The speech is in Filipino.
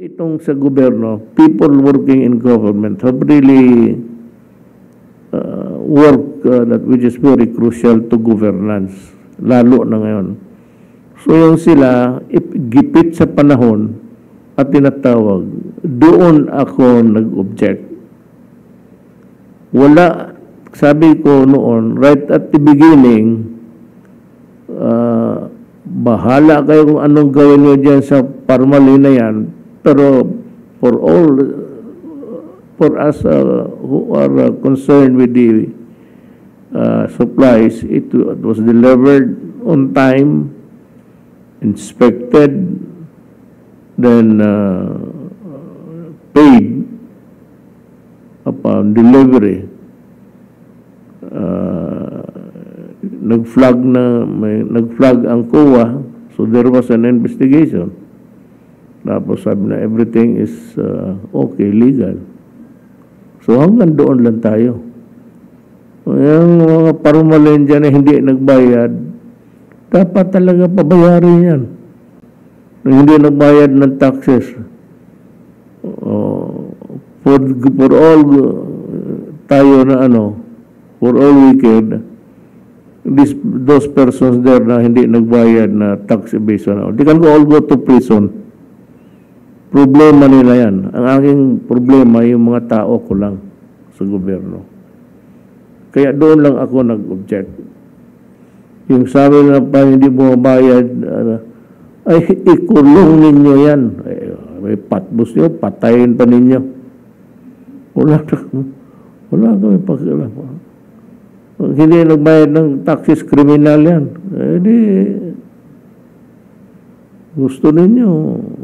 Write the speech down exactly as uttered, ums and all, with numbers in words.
itong sa gobyerno, people working in government have really uh, work uh, that which is very crucial to governance, lalo na ngayon. So yung sila, gipit sa panahon at tinatawag, doon ako nag-object. Wala, sabi ko noon, right at the beginning, uh, bahala kayo kung anong gawin nyo dyan sa Pharmally na yan, pero for all, for us uh, who are uh, concerned with the uh, supplies, it, it was delivered on time, inspected, then uh, paid upon delivery. Uh, nag-flag na, may nag-flag ang C O A, so there was an investigation. Tapos sabi na everything is uh, okay, legal. So hanggang doon lang tayo. Yung mga Pharmally dyan na hindi nagbayad, dapat talaga pabayarin yan. Hindi nagbayad ng taxes. Uh, for, for all uh, tayo na ano, for all wicked, this, those persons there na hindi nagbayad na tax evasion, they can all go to prison. Problema nila yan. Ang aking problema, yung mga tao ko lang sa gobyerno. Kaya doon lang ako nag-object. Yung sabi na pa hindi mo bayad, uh, ay ikulong ninyo yan. Ay, may patbus nyo, patayin pa ninyo. Wala na, wala kami pakialam. Pag hindi nagbayad ng taxes, kriminal yan. Eh di, gusto ninyo,